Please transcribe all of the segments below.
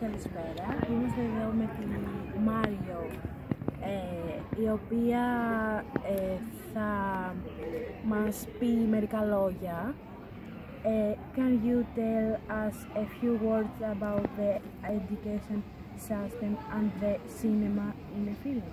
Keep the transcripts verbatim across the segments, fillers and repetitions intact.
Καλησπέρα. Είμαστε εδώ με τη Μάριο, ε, η οποία ε, θα μας πει μερικά λόγια. Uh, can you tell us a few words about the education system and the cinema in the film?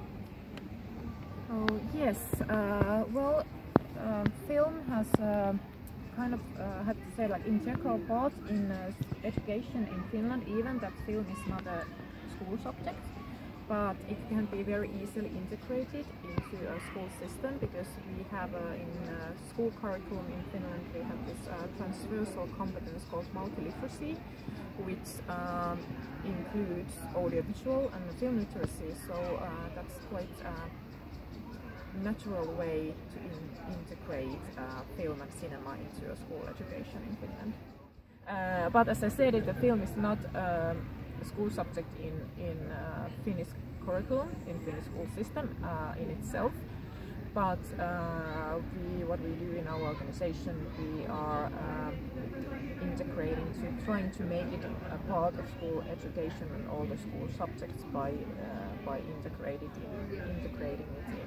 Oh yes, uh, well, uh, film has uh, kind of, uh, have to say, like integral part in uh, education in Finland, even that film is not a school subject, but it can be very easily integrated into a school system, because we have uh, in uh, school curriculum in Finland we have this uh, transversal competence called multiliteracy, which um, includes audiovisual and film literacy, so uh, that's quite a natural way to in integrate uh, film and cinema into a school education in Finland. Uh, but as I said, the film is not um, a school subject in, in uh, Finnish curriculum, in Finnish school system uh, in itself, but uh, we, what we do in our organization, we are um, integrating, to trying to make it a part of school education and all the school subjects by uh, by integrating it, integrating it in,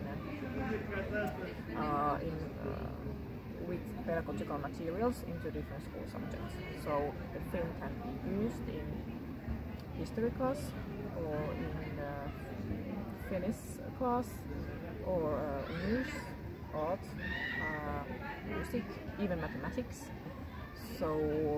uh, in uh, with pedagogical materials into different school subjects. So the film can be used in history class, or in uh, Finnish class, or uh, English, art, uh, music, even mathematics. So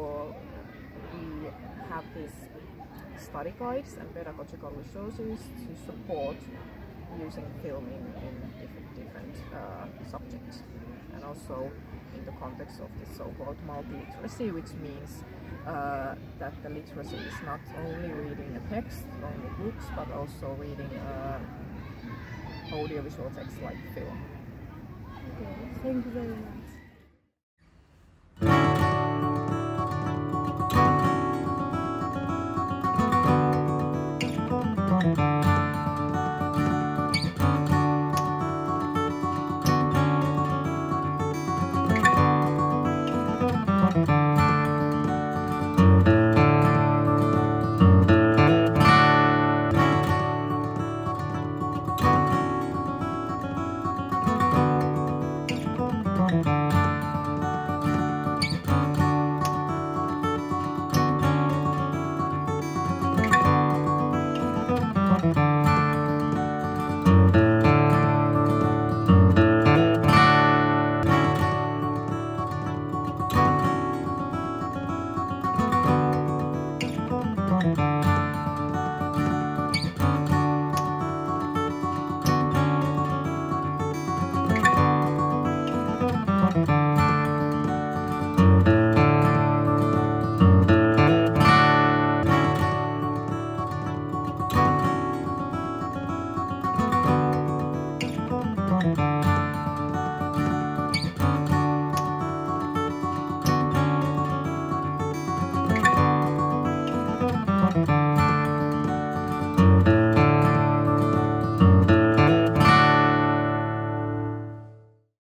we have these study guides and pedagogical resources to support using film in, in different, different uh, subjects, and also in the context of this so-called multi-literacy, which means uh, that the literacy is not only reading a text, only books, but also reading uh, audiovisual text like film. Okay, thank you very much.